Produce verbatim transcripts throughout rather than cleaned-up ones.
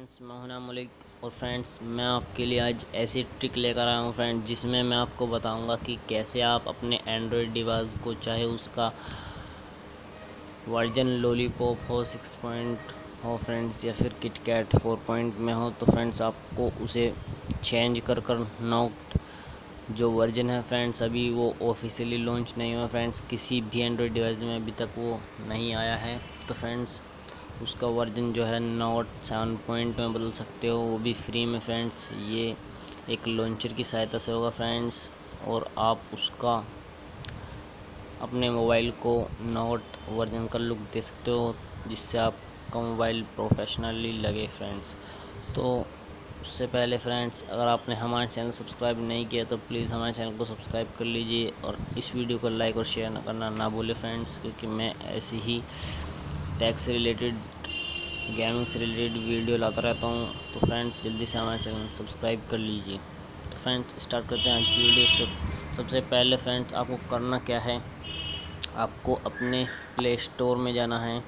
Friends, मैं हूं नाम मलिक। और फ्रेंड्स, मैं आपके लिए आज ऐसी ट्रिक लेकर आया हूं फ्रेंड्स, जिसमें मैं आपको बताऊंगा कि कैसे आप अपने एंड्रॉयड डिवाइस को, चाहे उसका वर्जन लॉलीपॉप हो सिक्स पॉइंट हो फ्रेंड्स, या फिर किटकैट फोर पॉइंट में हो, तो फ्रेंड्स आपको उसे चेंज कर कर नोट जो वर्जन है फ्रेंड्स, अभी वो ऑफिशियली लॉन्च नहीं हुआ फ्रेंड्स, किसी भी एंड्रॉयड डिवाइस में अभी तक वो नहीं आया है। तो फ्रेंड्स उसका वर्जन जो है नोट सेवन पॉइंट में बदल सकते हो, वो भी फ्री में फ्रेंड्स। ये एक लॉन्चर की सहायता से होगा फ्रेंड्स, और आप उसका अपने मोबाइल को नोट वर्जन का लुक दे सकते हो, जिससे आपका मोबाइल प्रोफेशनली लगे फ्रेंड्स। तो उससे पहले फ्रेंड्स, अगर आपने हमारे चैनल सब्सक्राइब नहीं किया तो प्लीज़ हमारे चैनल को सब्सक्राइब कर लीजिए, और इस वीडियो को लाइक और शेयर करना ना भूलें फ्रेंड्स, क्योंकि मैं ऐसी ही टैक्स से रिलेटेड, गेमिंग से रिलेटेड वीडियो लाता रहता हूँ। तो फ्रेंड्स जल्दी से हमारे चैनल सब्सक्राइब कर लीजिए। तो फ्रेंड्स स्टार्ट करते हैं आज की वीडियो से। सबसे पहले फ्रेंड्स आपको करना क्या है, आपको अपने प्ले स्टोर में जाना है।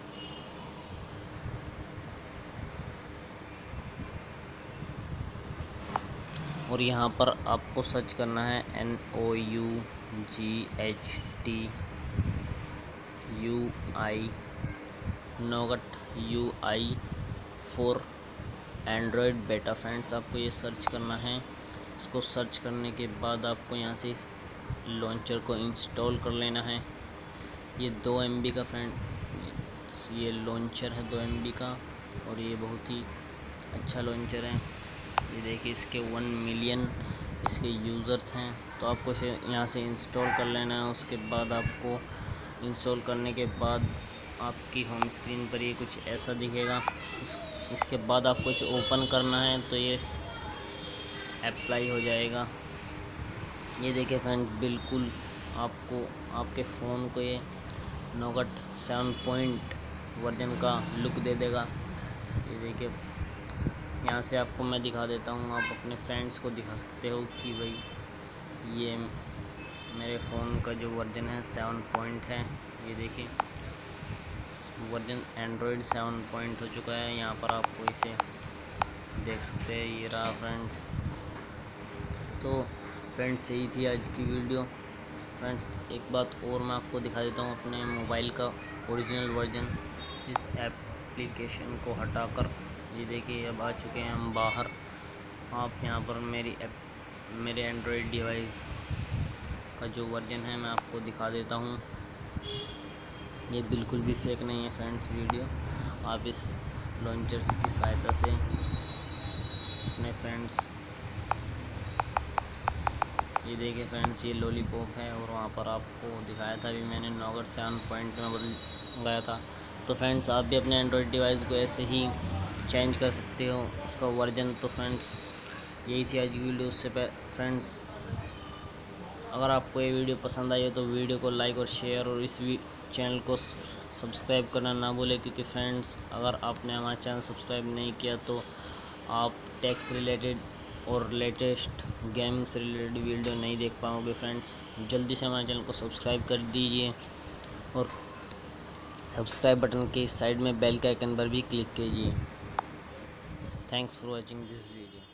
और यहाँ पर आपको सर्च करना है N O U G H T U I Nougat U I four Android beta friends, आपको ये सर्च करना है। इसको सर्च करने के बाद आपको यहाँ से इस लॉन्चर को इंस्टॉल कर लेना है। ये दो एम बी का फ्रेंड ये लॉन्चर है, दो एम बी का, और ये बहुत ही अच्छा लॉन्चर है। ये देखिए, इसके वन मिलियन इसके यूज़र्स हैं। तो आपको इसे यहाँ से इंस्टॉल कर लेना है। उसके बाद आपको इंस्टॉल करने के बाद आपकी होम स्क्रीन पर ये कुछ ऐसा दिखेगा। इस, इसके बाद आपको इसे ओपन करना है, तो ये अप्लाई हो जाएगा। ये देखिए फ्रेंड, बिल्कुल आपको आपके फ़ोन को ये नोगट सेवन पॉइंट वर्जन का लुक दे देगा। ये देखिए, यहाँ से आपको मैं दिखा देता हूँ, आप अपने फ्रेंड्स को दिखा सकते हो कि भाई ये मेरे फ़ोन का जो वर्जन है सेवन पॉइंट है। ये देखिए, वर्जन एंड्रॉयड सेवन पॉइंट हो चुका है। यहाँ पर आपको इसे देख सकते हैं, ये रहा फ्रेंड्स। तो फ्रेंड्स यही थी आज की वीडियो। फ्रेंड्स एक बात और मैं आपको दिखा देता हूँ, अपने मोबाइल का ओरिजिनल वर्जन। इस एप्लीकेशन को हटाकर ये देखिए, अब आ चुके हैं हम बाहर। आप यहाँ पर मेरी एप मेरे एंड्रॉयड डिवाइस का जो वर्जन है मैं आपको दिखा देता हूँ। ये बिल्कुल भी फेक नहीं है फ्रेंड्स वीडियो। आप इस लॉन्चर्स की सहायता से अपने फ्रेंड्स, ये देखिए फ्रेंड्स, ये लॉलीपॉप है, और वहाँ पर आपको दिखाया था अभी मैंने नोगट सेवन पॉइंट में बदल गया था। तो फ्रेंड्स आप भी अपने एंड्रॉयड डिवाइस को ऐसे ही चेंज कर सकते हो उसका वर्जन। तो फ्रेंड्स यही थी आज की वीडियो। उससे फ्रेंड्स, अगर आपको ये वीडियो पसंद आई हो तो वीडियो को लाइक और शेयर, और इस चैनल को सब्सक्राइब करना ना भूलें, क्योंकि फ्रेंड्स अगर आपने हमारा चैनल सब्सक्राइब नहीं किया तो आप टैक्स रिलेटेड और लेटेस्ट गेमिंग से रिलेटेड वीडियो नहीं देख पाओगे फ्रेंड्स। जल्दी से हमारे चैनल को सब्सक्राइब कर दीजिए, और सब्सक्राइब बटन के साइड में बेल के आइकन पर भी क्लिक कीजिए। Thanks for watching this video.